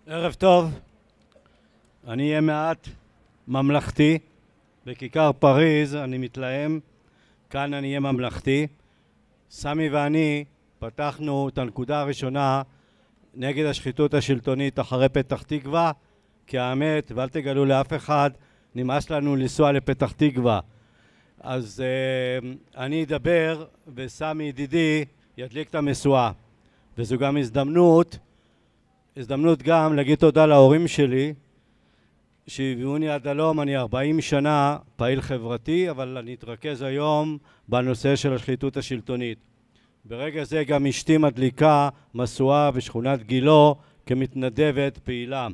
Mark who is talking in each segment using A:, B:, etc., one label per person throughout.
A: ערב טוב, אני אהיה מעט ממלכתי, בכיכר פריז אני מתלהם, כאן אני אהיה ממלכתי. סמי ואני פתחנו את הנקודה הראשונה נגד השחיתות השלטונית אחרי פתח תקווה, כי האמת, ואל תגלו לאף אחד, נמאס לנו לנסוע לפתח תקווה. אז אני אדבר וסמי ידידי ידליק את המשואה, וזו גם הזדמנות גם להגיד תודה להורים שלי שהביאוני עד הלום. אני 40 שנה פעיל חברתי, אבל אני אתרכז היום בנושא של השחיתות השלטונית. ברגע זה גם אשתי מדליקה משואה בשכונת גילו כמתנדבת פעילה.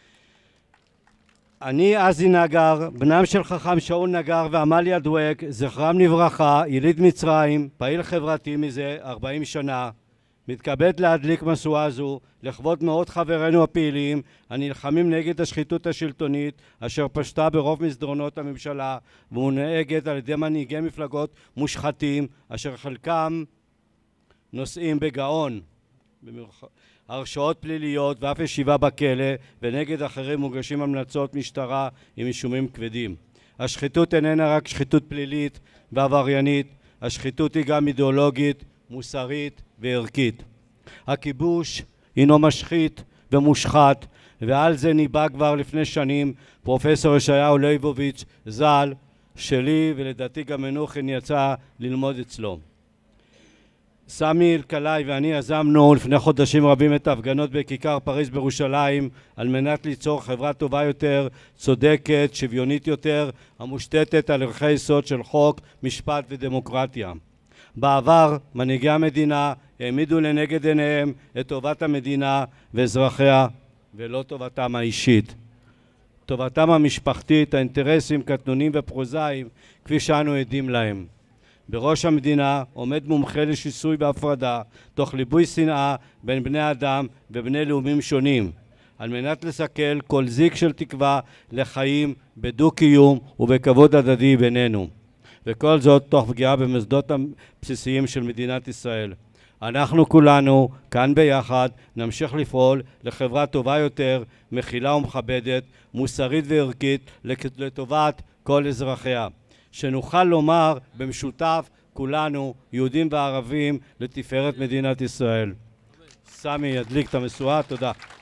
A: אני עזי נגר, בנם של חכם שאול נגר ועמליה דואק, זכרם לברכה, יליד מצרים, פעיל חברתי מזה 40 שנה, מתכבד להדליק משואה זו לכבוד מאות חברינו הפעילים הנלחמים נגד השחיתות השלטונית אשר פשטה ברוב מסדרונות הממשלה ומונהגת על ידי מנהיגי מפלגות מושחתים אשר חלקם נושאים בגאון הרשעות פליליות ואף ישיבה בכלא, ונגד אחרים מוגשים המלצות משטרה עם אישומים כבדים. השחיתות איננה רק שחיתות פלילית ועבריינית, השחיתות היא גם אידיאולוגית, מוסרית וערכית. הכיבוש הינו משחית ומושחת, ועל זה ניבא כבר לפני שנים פרופסור ישעיהו ליבוביץ' ז"ל, שלי ולדעתי גם מנוחין יצא ללמוד אצלו. סמי אלקלעי ואני יזמנו לפני חודשים רבים את ההפגנות בכיכר פריז בירושלים על מנת ליצור חברה טובה יותר, צודקת, שוויונית יותר, המושתתת על ערכי יסוד של חוק, משפט ודמוקרטיה. בעבר מנהיגי המדינה העמידו לנגד עיניהם את טובת המדינה ואזרחיה ולא טובתם האישית. טובתם המשפחתית, האינטרסים קטנוניים ופרוזאיים כפי שאנו עדים להם. בראש המדינה עומד מומחה לשיסוי בהפרדה, תוך ליבוי שנאה בין בני אדם ובני לאומים שונים, על מנת לסכל כל זיק של תקווה לחיים בדו-קיום ובכבוד הדדי בינינו. וכל זאת תוך פגיעה במוסדות הבסיסיים של מדינת ישראל. אנחנו כולנו, כאן ביחד, נמשיך לפעול לחברה טובה יותר, מכילה ומכבדת, מוסרית וערכית, לטובת כל אזרחיה. שנוכל לומר במשותף כולנו, יהודים וערבים, לתפארת מדינת ישראל. סמי ידליק את המשואה, תודה.